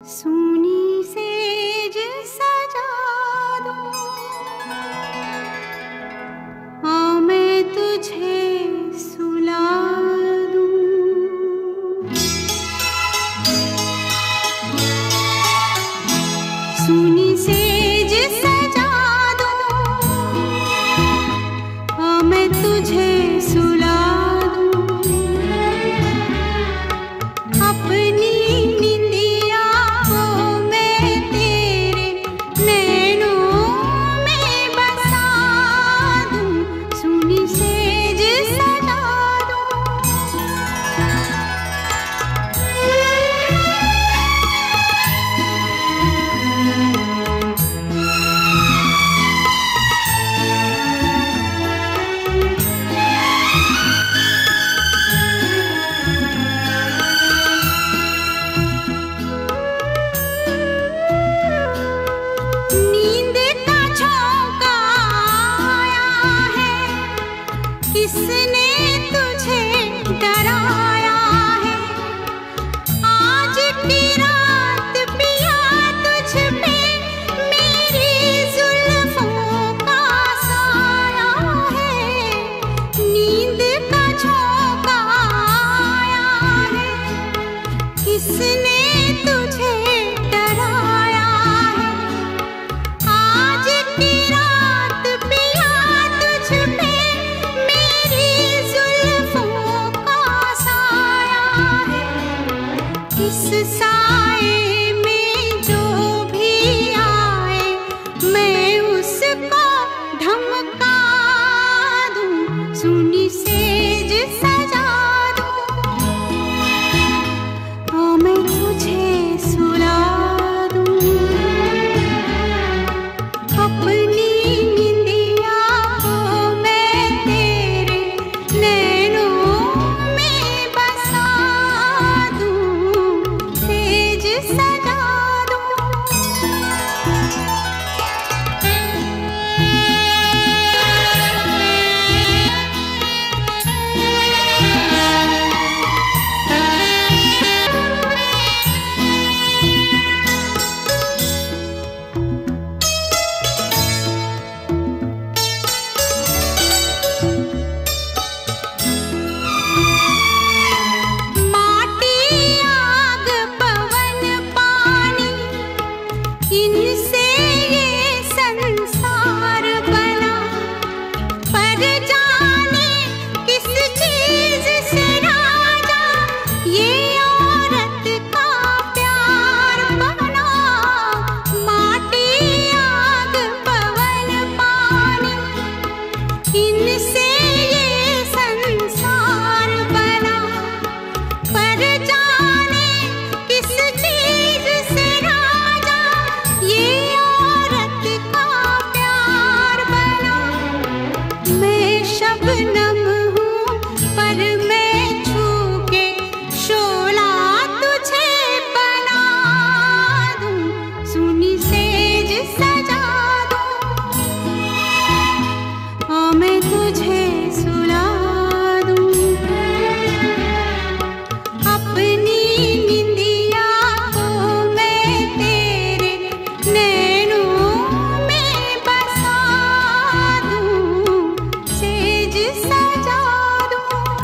सूनी सेज सजा दूं, आ मैं तुझे सुला दूं। सूनी सेज सजा दूं, आ मैं तुझे सुला किसने तुझे डराया है? आज की रात पिया तुझ पे मेरी जुल्फों का साया है। नींद का झोंका आया है, किसने तुझे डराया है? आज की रात पिया तुझ पे इस साए में जो भी आए मैं उसको धमका दूं। सूनी सेज सजा दूं, आ मैं तुझे सुला दूं। अपनी निंदिया को मैं तेरे नैनों में बसा दूं, सजा दूं। इनसे ये संसार बना, पर जाने किस चीज से राजा ये औरत का प्यार बना। माटी आग पवन पानी, इनसे ये संसार बना, पर जाने किस चीज से ये औरत का प्यार बना। मैं शबनम हूँ पर मैं छू के शोला तुझे बना दूं। सूनी सेज सजा दूं, आ मैं तुझे सुला दूं। अपनी निंदिया को मैं तेरे नैनों में बसा दूं, सेज सजा दूं।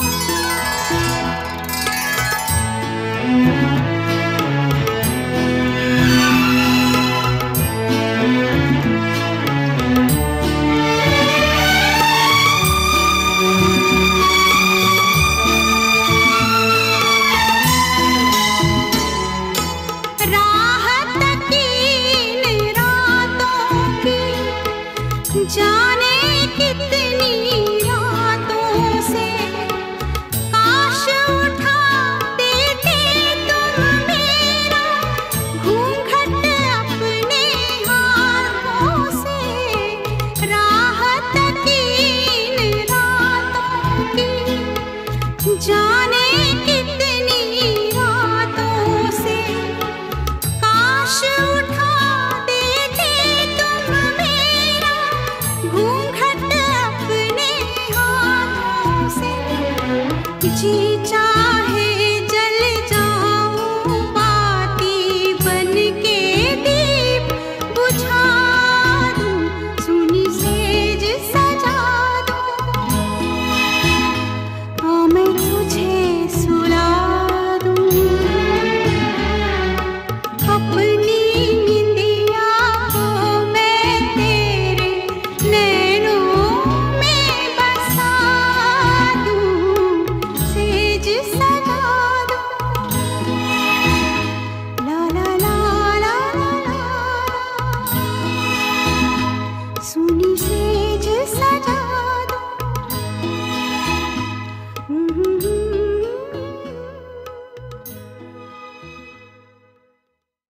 राहत की इन रातों की जाने कितनी रातों से काश उठा देते तुम मेरा घूंघट अपने हाथों से। राहत की इन रातों की जाने कितनी रातों से काश